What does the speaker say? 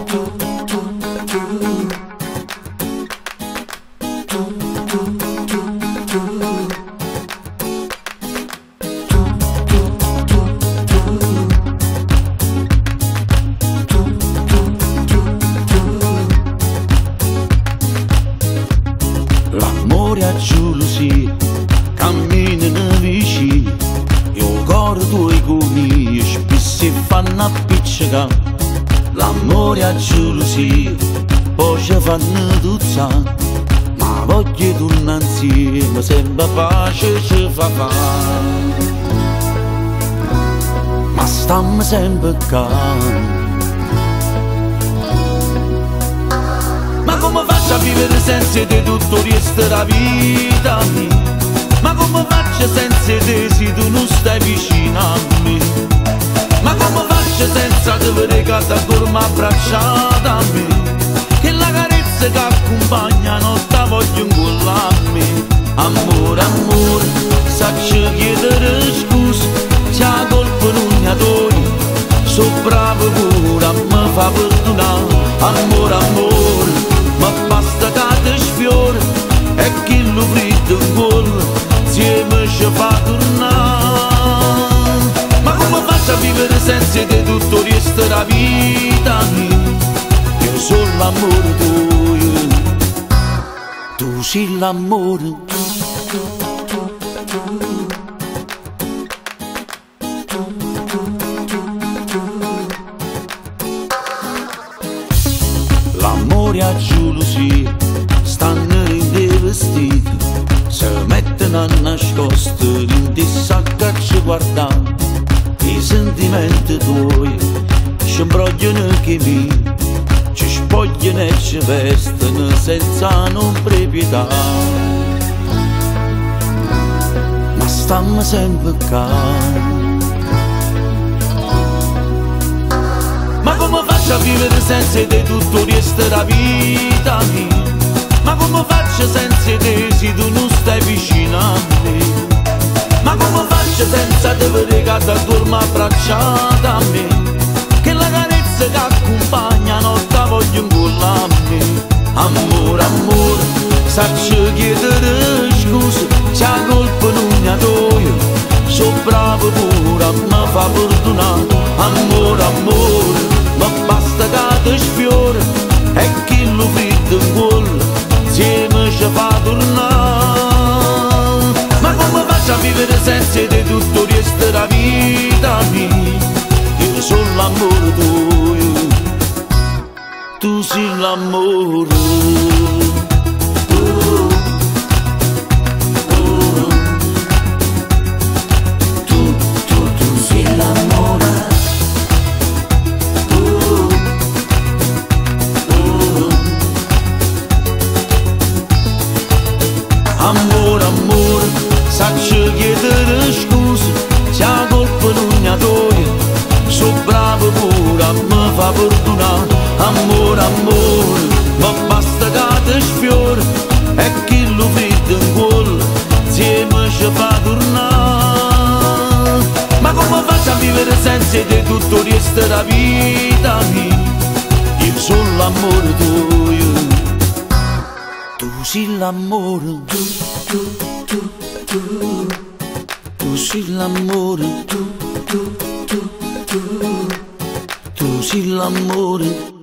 L'amore a gelosia camminano vicini, io coro tuoi coni spesso fanno appiccicare. L'amore a gelosia poi ci fanno tuzzare, ma voglio tornare insieme sempre pace ci fa fare. Ma stiamo sempre calmi. Ma come faccio a vivere senza te tutto resta la vita mia? Ma come faccio senza te se tu non stai vicino a me? Ma come faccio senza te vedere che ti dormo abbracciata a me? Che la carezza che accompagna non te voglio incollare a me. Amore, amore, sacci chiedere scusa se la colpa non mi adori. So bravo pure a me fa perdonare. Amore, amore, ma basta che ti sfiora e chi lo freddo in cuore insieme ci fa tornare. Ma come faccio a vivere senza te tutto resta la vita mia? Io sono l'amore tuo, tu sei l'amore. L'amore a gelosia stanno in dei vestiti, si mettono a nascosto in dei sacchi a ci guardare. I sentimenti tuoi ci imbrogliano che mi, ci spogliano e ci vestono senza non proprietà. Ma stiamo sempre calmi. Ma come faccio a vivere senza te tutto resta la vita mia? Ma come faccio senza te se tu non stai vicino a me? Ma come faccio senza te vedere che ti dormo abbracciata a me? Che la carezza che accompagna non te voglio incollare a me. Amore, amore, sacci chiedere scusa se la colpa non mi adoro. So bravo pure a me fa perdonare. Amore, amore, ma basta che ti sfiora e chi lo freddo in cuore insieme ci fa tornare. Ma come faccio a vivere senza te tutto resta la vita mia? Io sono l'amore tuo, tu sei l'amore. Amore, amore, sacci chiedere scusa se la colpa non mi adori. So bravo pure a me fa perdonare. Amore, amore, ma basta che ti sfiora e chi lo freddo in cuore insieme ci fa tornare. Ma come faccio a vivere senza te tutto resta la vita mia? Io sono l'amore tuo, tu sei l'amore, tu sei l'amore, tu sei l'amore.